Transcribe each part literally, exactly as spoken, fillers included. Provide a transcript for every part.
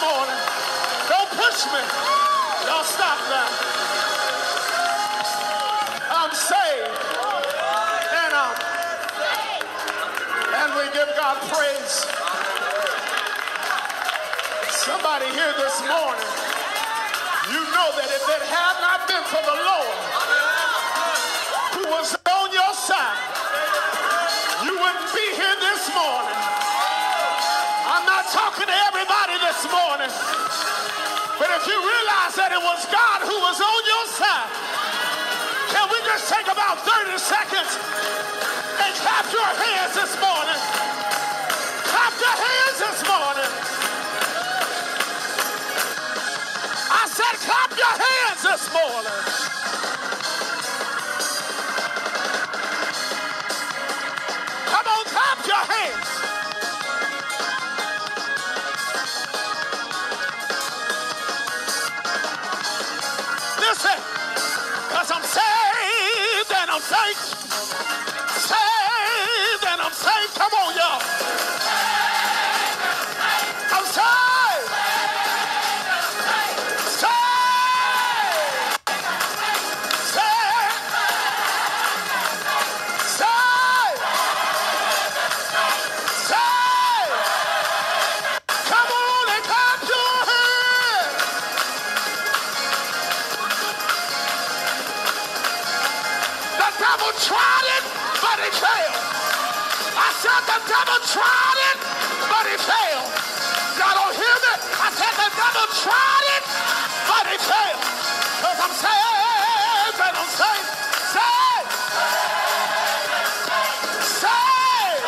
morning. Don't push me. Y'all stop now. I'm saved. And I'm and we give God praise. Somebody here this morning, you know that if it had not been for the Lord who was on your side, you wouldn't be here this morning. I'm not talking to everybody this morning, but if you realize that it was God who was on your side, can we just take about thirty seconds and clap your hands this morning? Clap your hands this morning. I said clap your hands this morning. Come on, clap your hands. Listen, because I'm saved and I'm safe. Saved and I'm safe. Come on, y'all. I'm saved. Saved. Saved. Saved. Saved. Come on and clap your hands. The devil tried it, but he failed. I said the devil tried it, but he failed. Y'all don't hear me? I said the devil tried it, but he failed. Because I'm saved and I'm saved. Saved. Saved.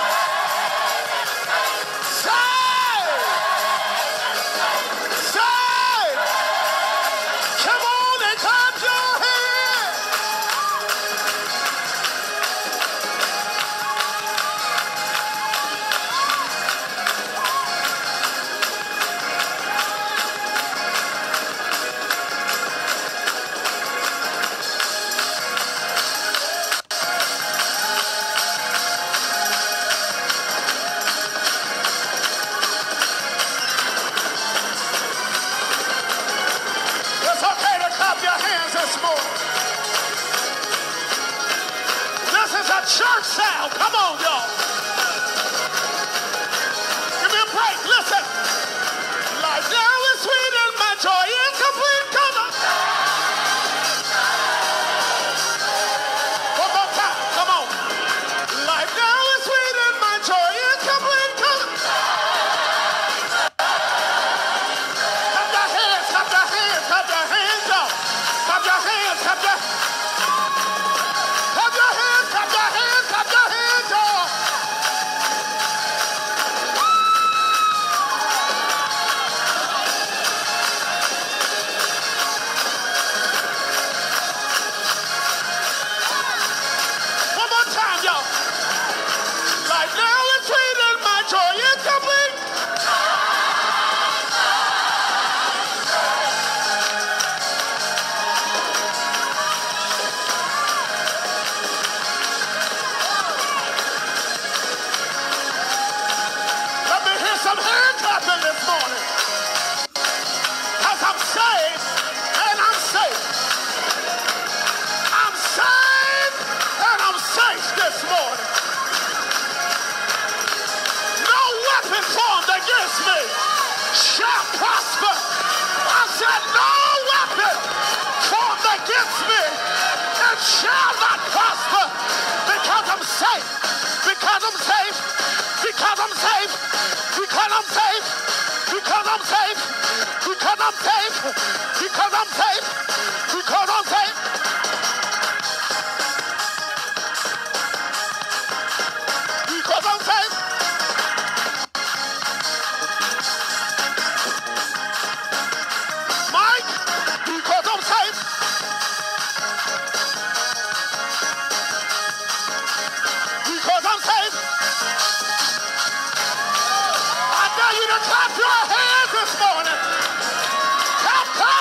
Saved. Saved. Come on and clap your hands. It's okay to clap your hands this morning. This is a church sound. Come on, y'all. Give me a break. Listen. Life now is sweet and my joy is complete. Come on. One more time. Come on. Life now is sweet and my joy is complete. Come on. Clap your hands. Clap your hands. Clap your hands, y'all. Clap your hands. Clap your Clap your hands. Clap your hands. Clap your hands, y'all. One more time, y'all. Life now is sweet and my joy is complete. Let me hear some hand clapping this morning. Because I'm saved and I'm safe. I'm saved and I'm safe this morning. No weapon formed against me shall prosper. I said no weapon formed against me and shall not prosper because I'm safe. Because I'm safe. Because I'm safe. Because I'm safe. Because I'm safe. Because I'm safe. Because I'm safe. Because I'm safe. Because I'm safe. Mike, because I'm safe. Because I'm safe. I dare you to clap your hands this morning. Clap, clap.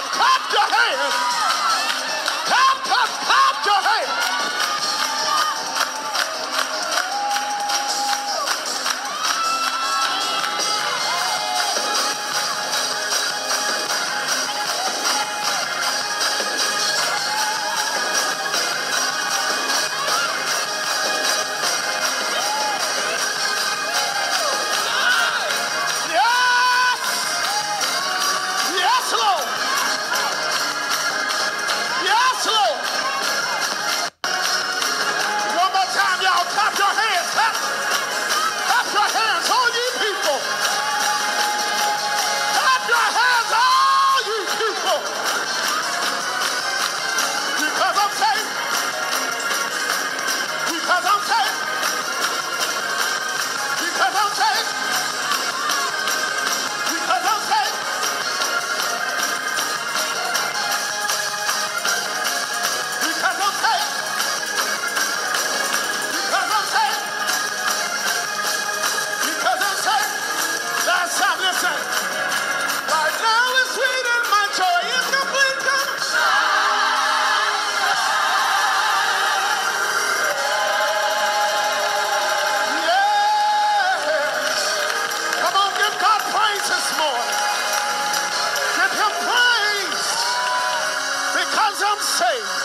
saved.